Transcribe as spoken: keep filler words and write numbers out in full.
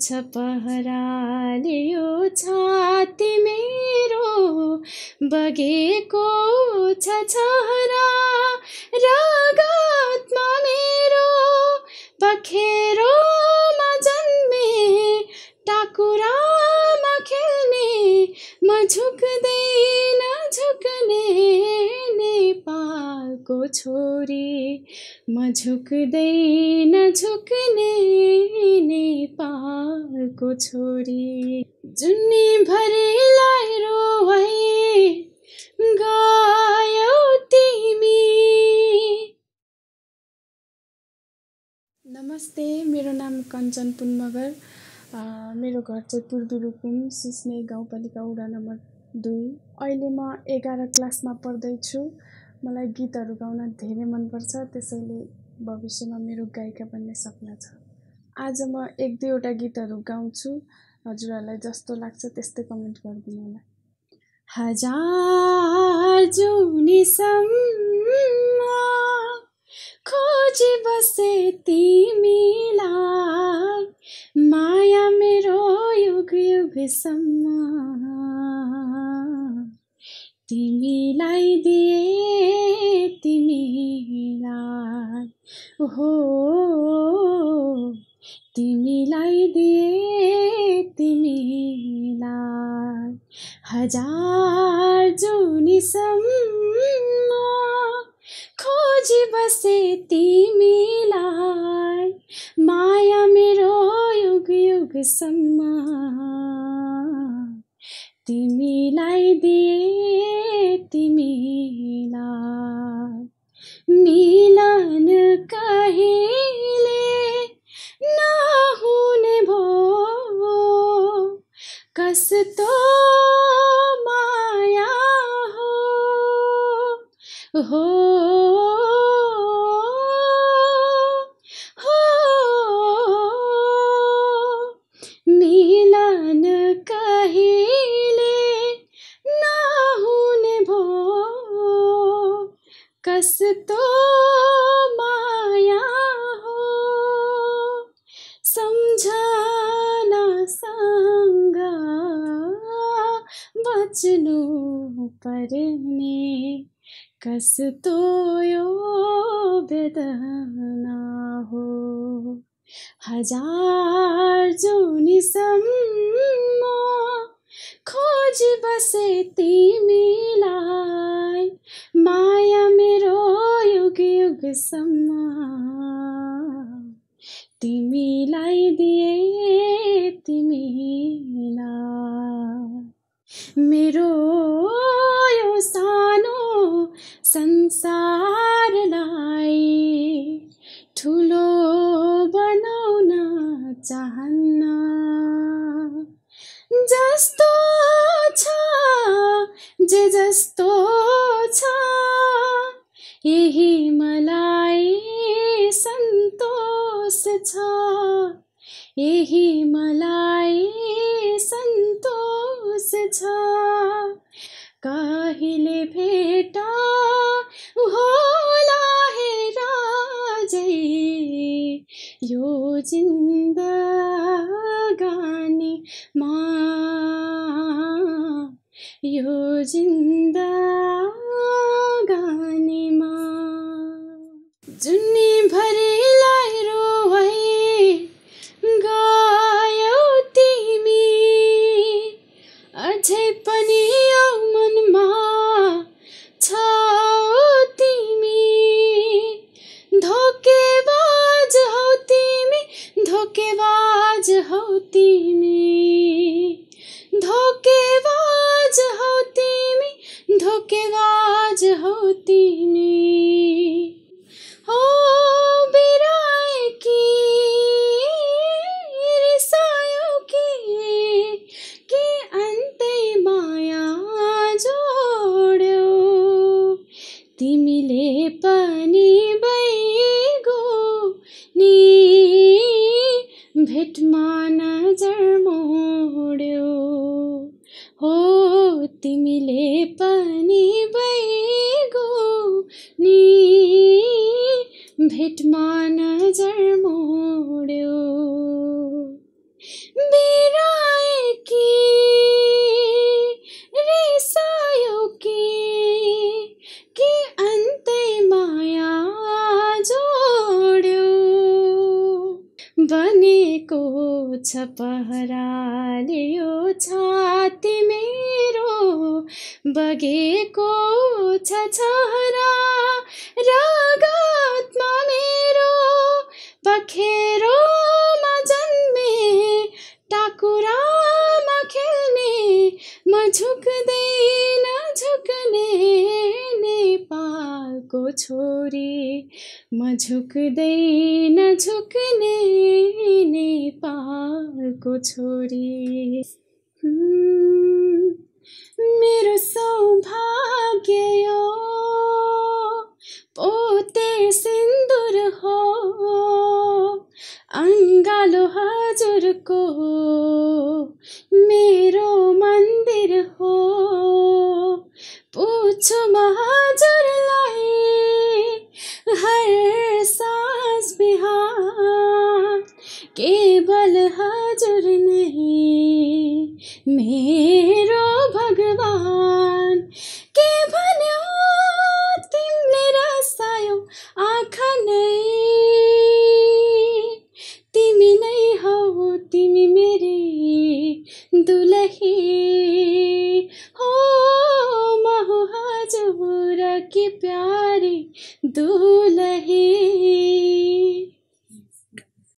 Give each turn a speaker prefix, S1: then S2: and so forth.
S1: छ पहराले यो छाती मेरो, बगेको छ छहरा रगतमा मेरो, पखेरोमा जन्मे टाकुरामा खेल्ने, म झुक्दैन झुक्ने नेपालको छोरी, म झुक्दैन झुक्ने नेपालको छोरी। जुनी भरिलाई रोइ गयौ तिमी। नमस्ते, मेरो नाम कञ्चन पुन मगर। मेरो घर चाहिँ तुर्दुरुकुम सिस्ने गाउँपालिका वडा नम्बर दुई। अहिले म एघार क्लासमा पढ्दैछु। मलाई गीतहरू गाउन धेरै मनपर्छ, त्यसैले भविष्यमा मेरो गायिका बन्ने सपना छ। आज म एक दुईवटा गीतहरू गाउँछु, हजुरहरूलाई जस्तो लाग्छ त्यस्तै कमेन्ट गरिदिनु होला। हजार जुनीसम्म खोजी बसे तिमीलाई, माया मेरो युग युगसम्म तिमीलाई दिए तिमीलाई, हो तिमीलाई दिए तिमीलाई। हजार जुनीसम्म खोजी बसे तिमीलाई, माया मेरो युग युगसम्म तिमीलाई दिए तिमीलाई। मिलन कहिले नहुने भो, कस्तो माया हो, हो हो मिलन कहिले नहुने भो, कस्तो माया हो। सम्झनासँग बच्नु पर्ने, कस्तो यो वेदना हो। हजार जुनीसम्म खोजी बसे तिमीलाई, माया मेरो युग युगसम्म तिमीलाई दिए तिमीलाई। मेरो यो सानो संसारलाई ठुलो बनाउन चाहन्न, जस्तो छ जे जस्तो छ यही मलाई सन्तोष छ, यही मलाई सन्तोष छ। कहिले भेट होला हेराजै यो जिन्दगानीमा, यो जिन्दगानीमा। जुनी भरिलाई रोइ गयौ तिमी, अझै पनि औ मनमा छौ तिमी। धोकेबाज हौ तिमी, धोकेबाज हौ तिमी, धोकेबाज हौ तिमी, धोकेबाज हौ तिमी। हो बिराए कि रिसायो कि, कि अन्तै माया जोड्यौ, तिमीले पनि बैगो नि भेटमा नजर मोड्यौ, हो तिमीले पनि बैगो नि भेटमा नजर मोड्यौ। छ पहराले यो छाती मेरो, बगेको छ छहरा रगतमा मेरो, पखेरोमा जन्मे टाकुरामा खेल्ने, म झुक्दैन झुक्ने नेपालको छोरी, म झुक्दैन झुक्ने नेपालको छोरी। मेरो सौभाग्य यो पोते सिन्दुर हो, अङ्गालो हजुरको मेरो मन्दिर हो, पूछु म हजुरलाई हर साँझ बिहान, केवल हजुर नहीं